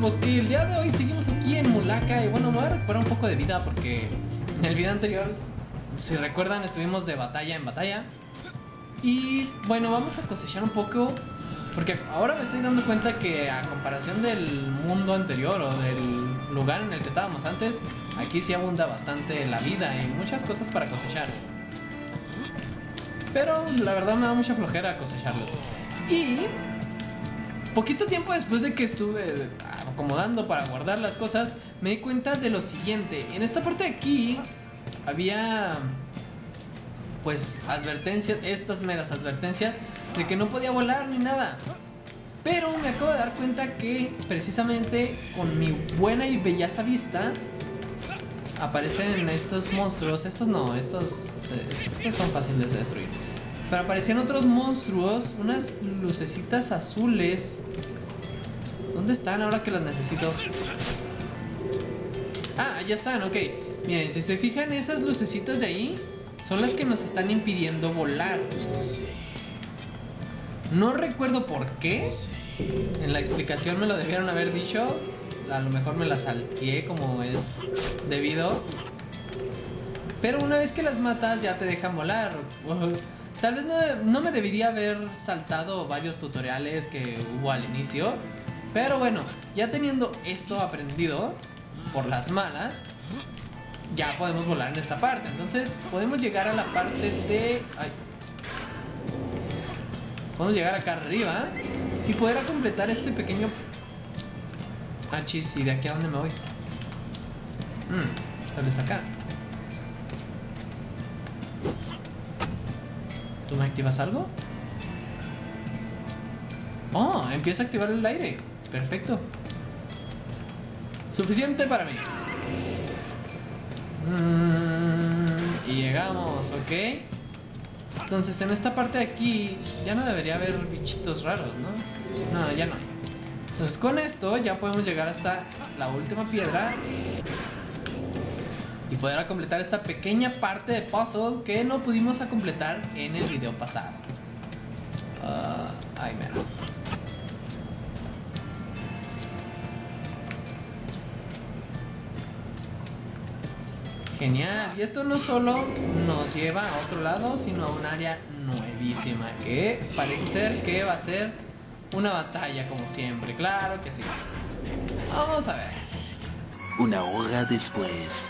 bosque. El día de hoy seguimos aquí en Mulaka. Y bueno, me voy a recuperar un poco de vida porque en el video anterior, si recuerdan, estuvimos de batalla en batalla. Y bueno, vamos a cosechar un poco, porque ahora me estoy dando cuenta que a comparación del mundo anterior o del lugar en el que estábamos antes, aquí sí abunda bastante la vida y muchas cosas para cosechar. Pero la verdad me da mucha flojera cosecharlos. Y poquito tiempo después de que estuve acomodando para guardar las cosas, me di cuenta de lo siguiente. En esta parte de aquí había pues advertencias, estas meras advertencias de que no podía volar ni nada. Pero me acabo de dar cuenta que precisamente con mi buena y bellaza vista aparecen estos monstruos. Estos no, estos son fáciles de destruir. Pero aparecían otros monstruos, unas lucecitas azules. ¿Dónde están ahora que las necesito? Ah, ya están, ok. Miren, si se fijan, esas lucecitas de ahí son las que nos están impidiendo volar. No recuerdo por qué. En la explicación me lo debieron haber dicho. A lo mejor me la salteé como es debido. Pero una vez que las matas ya te dejan volar. Tal vez no me debería haber saltado varios tutoriales que hubo al inicio. Pero bueno, ya teniendo esto aprendido por las malas, ya podemos volar en esta parte. Entonces podemos llegar a la parte de... Ay. Podemos llegar acá arriba y poder completar este pequeño... Ah, chis, ¿y de aquí a dónde me voy? Tal vez acá. ¿Tú me activas algo? Oh, empieza a activar el aire. Perfecto. Suficiente para mí. Y llegamos, ok. Entonces en esta parte de aquí ya no debería haber bichitos raros, ¿no? No, ya no hay. Entonces con esto ya podemos llegar hasta la última piedra y poder completar esta pequeña parte de puzzle que no pudimos completar en el video pasado. Ay, mira. Genial, y esto no solo nos lleva a otro lado, sino a un área nuevísima que parece ser que va a ser una batalla como siempre. Claro que sí. Vamos a ver. Una hora después.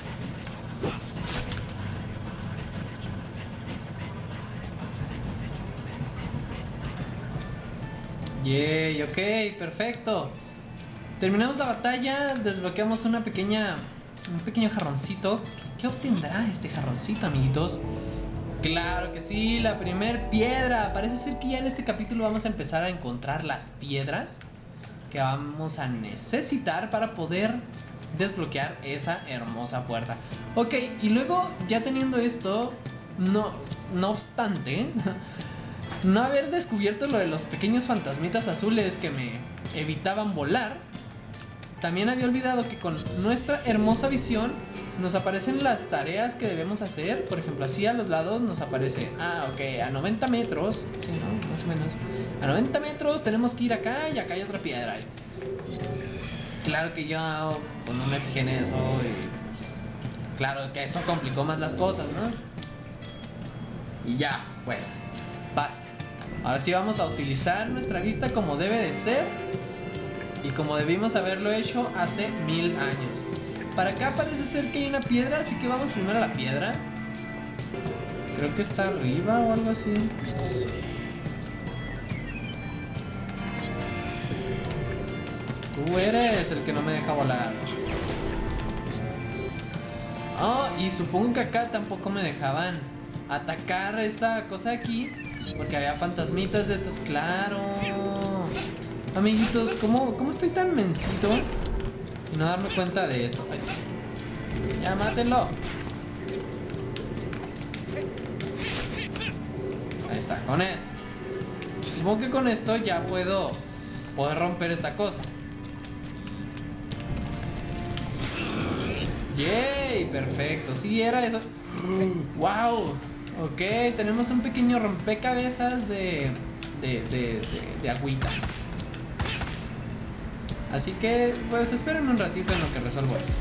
Yay, ok, perfecto. Terminamos la batalla, desbloqueamos un pequeño jarroncito. ¿Qué obtendrá este jarroncito, amiguitos? Claro que sí, la primer piedra. Parece ser que ya en este capítulo vamos a empezar a encontrar las piedras que vamos a necesitar para poder desbloquear esa hermosa puerta. Ok, y luego ya teniendo esto, no obstante, no haber descubierto lo de los pequeños fantasmitas azules que me evitaban volar, también había olvidado que con nuestra hermosa visión nos aparecen las tareas que debemos hacer. Por ejemplo, así a los lados nos aparece, ok, a 90 metros, sí, ¿no? Más o menos. A 90 metros tenemos que ir acá y acá hay otra piedra. Claro que yo pues no me fijé en eso y claro que eso complicó más las cosas, ¿no? Y ya, pues, basta. Ahora sí vamos a utilizar nuestra vista como debe de ser y como debimos haberlo hecho hace 1000 años. Para acá parece ser que hay una piedra, así que vamos primero a la piedra. Creo que está arriba o algo así. Tú eres el que no me deja volar. Oh, y supongo que acá tampoco me dejaban atacar esta cosa aquí, porque había fantasmitas de estos, claro. Amiguitos, ¿cómo estoy tan mensito y no darme cuenta de esto? Ay, ya mátenlo. Ahí está, con eso. Supongo que con esto ya puedo romper esta cosa. ¡Yay! Perfecto, sí, era eso. ¡Wow! Ok, tenemos un pequeño rompecabezas de agüita. Así que pues esperen un ratito en lo que resuelvo esto.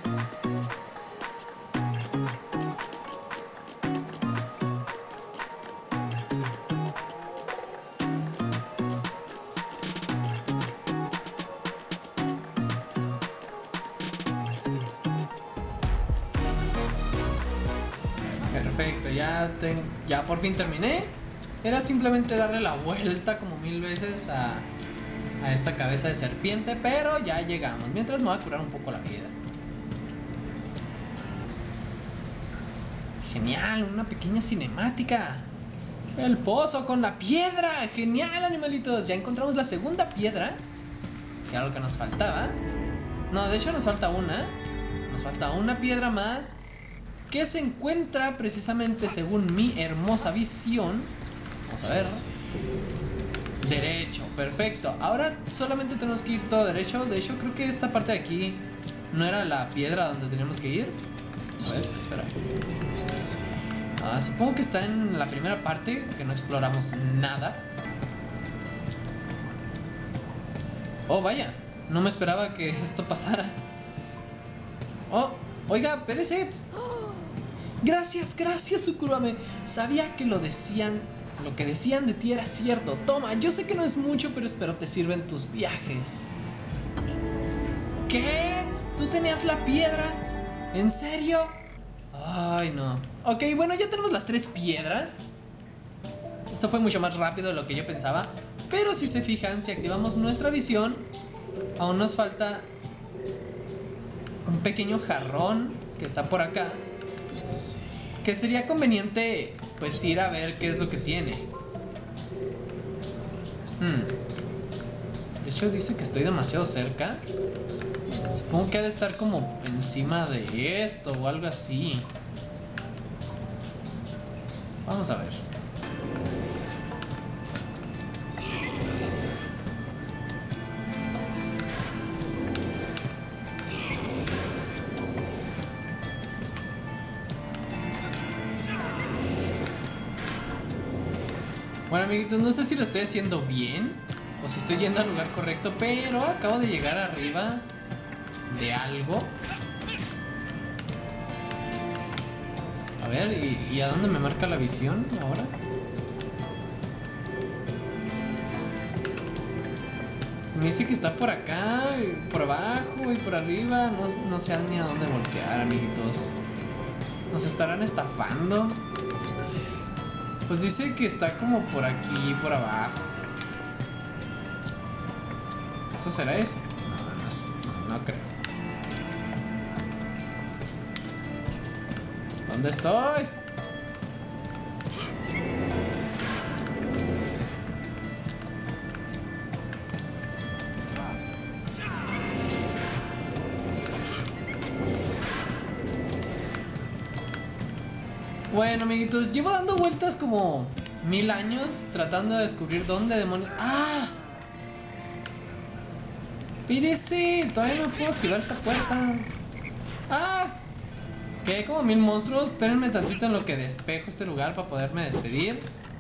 Perfecto, ya por fin terminé. Era simplemente darle la vuelta como 1000 veces a esta cabeza de serpiente, pero ya llegamos. Mientras me voy a curar un poco la vida. Genial, una pequeña cinemática. El pozo con la piedra. Genial, animalitos. Ya encontramos la segunda piedra, que era lo que nos faltaba. No, de hecho nos falta una. Nos falta una piedra más, que se encuentra precisamente según mi hermosa visión. Vamos a ver. Derecho, perfecto. Ahora solamente tenemos que ir todo derecho. De hecho creo que esta parte de aquí no era la piedra donde teníamos que ir. A ver, espera. Supongo que está en la primera parte, que no exploramos nada. Oh, vaya, no me esperaba que esto pasara. Oh, oiga, espérese. Gracias, Sukurame. Sabía que lo que decían de ti era cierto. Toma, yo sé que no es mucho, pero espero te sirva en tus viajes. ¿Qué? ¿Tú tenías la piedra? ¿En serio? Ay, no. Ok, bueno, ya tenemos las 3 piedras. Esto fue mucho más rápido de lo que yo pensaba. Pero si se fijan, si activamos nuestra visión, aún nos falta un pequeño jarrón que está por acá, que sería conveniente pues ir a ver qué es lo que tiene. De hecho dice que estoy demasiado cerca. Supongo que ha de estar como encima de esto o algo así. Vamos a ver. Bueno, amiguitos, no sé si lo estoy haciendo bien o si estoy yendo al lugar correcto, pero acabo de llegar arriba de algo. A ver, ¿y a dónde me marca la visión ahora? Me dice que está por acá, por abajo y por arriba. No sé ni a dónde voltear, amiguitos. ¿Nos estarán estafando? Pues dice que está como por aquí, por abajo. ¿Eso será eso? No creo. ¿Dónde estoy? Bueno, amiguitos, llevo dando vueltas como 1000 años tratando de descubrir dónde demonios... ¡Ah! ¡Pírese! Todavía no puedo activar esta puerta. ¡Ah! Que hay como 1000 monstruos. Espérenme tantito en lo que despejo este lugar para poderme despedir.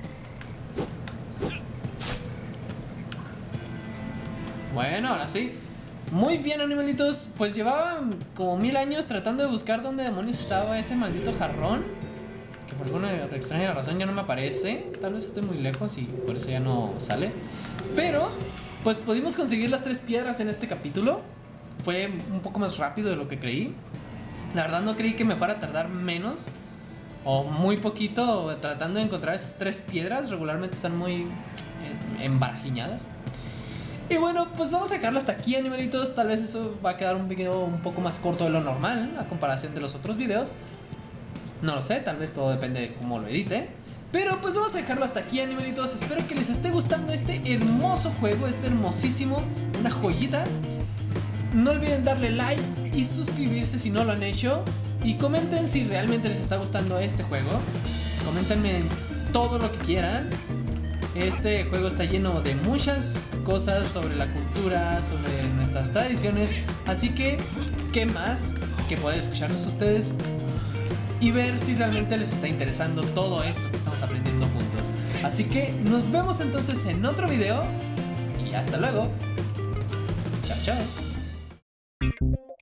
Bueno, ahora sí. Muy bien, animalitos. Pues llevaba como 1000 años tratando de buscar dónde demonios estaba ese maldito jarrón, que por alguna extraña razón ya no me aparece. Tal vez estoy muy lejos y por eso ya no sale. Pero pues pudimos conseguir las 3 piedras en este capítulo. Fue un poco más rápido de lo que creí. La verdad no creí que me fuera a tardar menos o muy poquito tratando de encontrar esas 3 piedras. Regularmente están muy embarajiñadas. Y bueno, pues vamos a dejarlo hasta aquí, animalitos. Tal vez eso va a quedar un video un poco más corto de lo normal a comparación de los otros videos. No lo sé, tal vez todo depende de cómo lo edite. Pero pues vamos a dejarlo hasta aquí, animalitos. Espero que les esté gustando este hermoso juego, este hermosísimo, una joyita. No olviden darle like y suscribirse si no lo han hecho. Y comenten si realmente les está gustando este juego. Coméntenme todo lo que quieran. Este juego está lleno de muchas cosas sobre la cultura, sobre nuestras tradiciones. Así que, ¿qué más que poder escucharlos ustedes y ver si realmente les está interesando todo esto que estamos aprendiendo juntos? Así que nos vemos entonces en otro video y hasta luego. Chao, chao.